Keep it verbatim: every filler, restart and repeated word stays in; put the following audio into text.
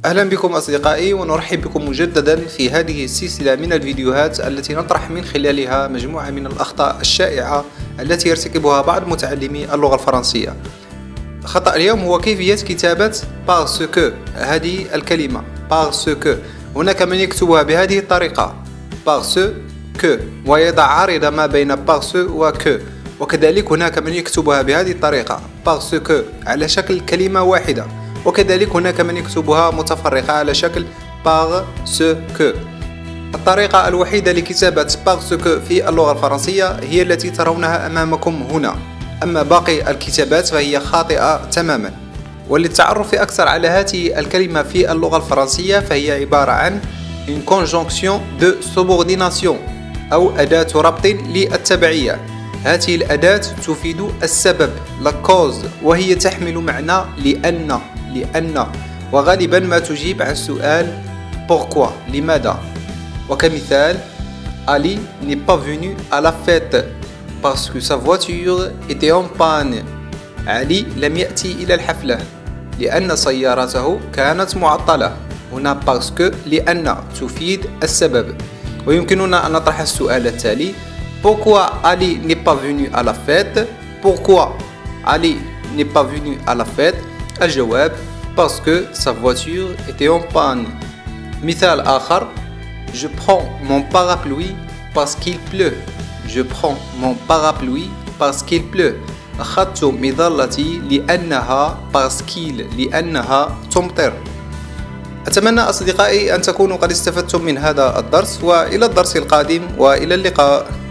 أهلا بكم أصدقائي، ونرحب بكم مجددا في هذه السلسلة من الفيديوهات التي نطرح من خلالها مجموعة من الأخطاء الشائعة التي يرتكبها بعض متعلمي اللغة الفرنسية. خطأ اليوم هو كيفية كتابة parce que، هذه الكلمة parce que. هناك من يكتبها بهذه الطريقة parce que ويضع عارضة ما بين parce و que، وكذلك هناك من يكتبها بهذه الطريقة parce que على شكل كلمة واحدة، وكذلك هناك من يكتبها متفرقة على شكل parce que. الطريقة الوحيدة لكتابة parce que في اللغة الفرنسية هي التي ترونها أمامكم هنا، أما باقي الكتابات فهي خاطئة تماما. وللتعرف أكثر على هذه الكلمة في اللغة الفرنسية فهي عبارة عن une conjonction de subordination أو أداة ربط للتبعية. هذه الأداة تفيد السبب la cause، وهي تحمل معنى لأن لأن وغالبا ما تجيب عن السؤال pourquoi لماذا. وكمثال Ali n'est pas venu à la fête parce que sa voiture était en panne. علي لم يأتي إلى الحفلة لأن سيارته كانت معطلة. هنا parce que لأن تفيد السبب. ويمكننا أن نطرح السؤال التالي pourquoi Ali n'est pas venu à la fête. pourquoi Ali n'est pas venu à la fête. الجواب parce que sa voiture était en panne. مثال آخر je prends mon parapluie parce qu'il pleut. je prends mon parapluie parce qu'il pleut. أخذت مظلتي لأنها باسكيل لأنها تمطر. أتمنى أصدقائي أن تكونوا قد استفدتم من هذا الدرس، وإلى الدرس القادم وإلى اللقاء.